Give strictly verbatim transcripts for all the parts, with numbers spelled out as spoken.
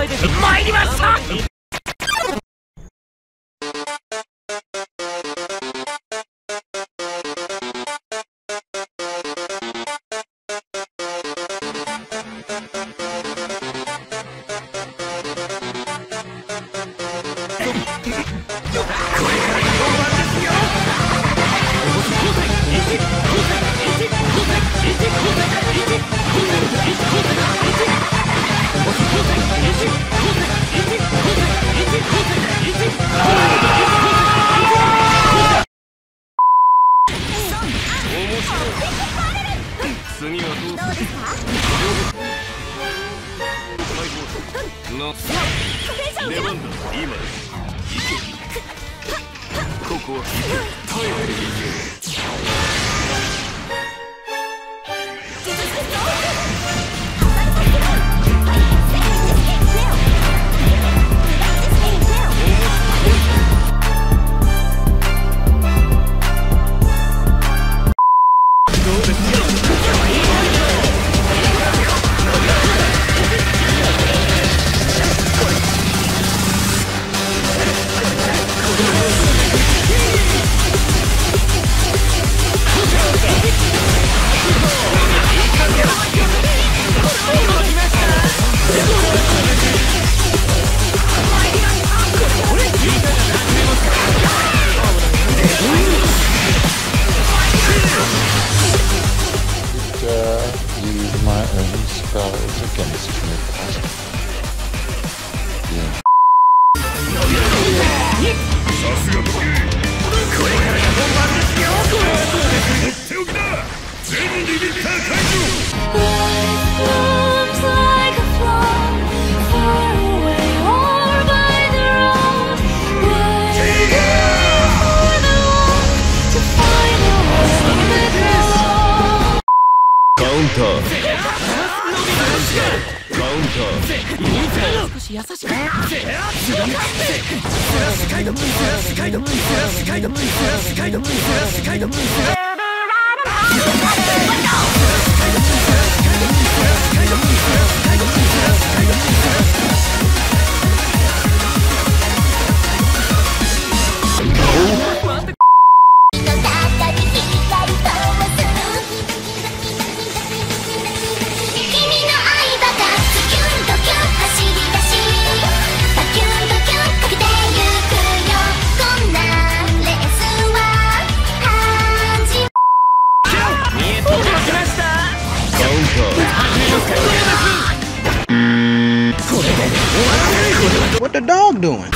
参りました。 次はどうする？出番だ、今よ。行け。ここは耐えていけ。 Use my own spells against me. Yeah. さすが時計。これからが本番ですよ。放っておきだ。全リミッター解除。カウンター。カウンター。 少し優しく。スラッシュカイド。スラッシュカイド。スラッシュカイド。スラッシュカイド。スラッシュカイド。 What the dog doing?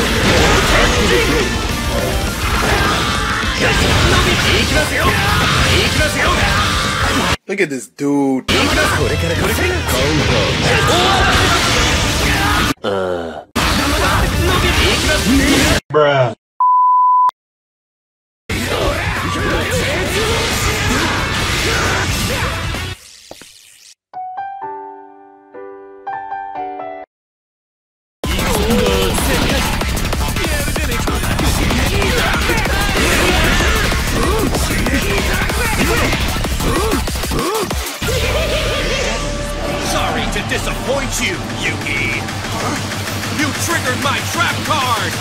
Look at this dude. Uh. Bruh. Sorry to disappoint you, Yugi. You triggered my trap card.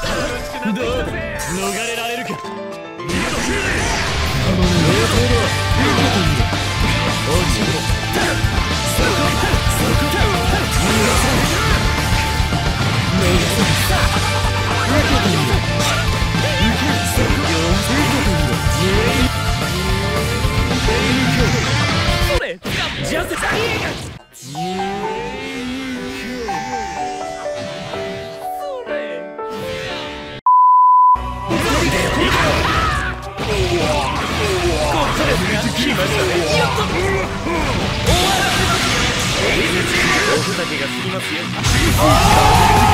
どうだ逃れられるか。ジャズダイエおふざけが過ぎますよ。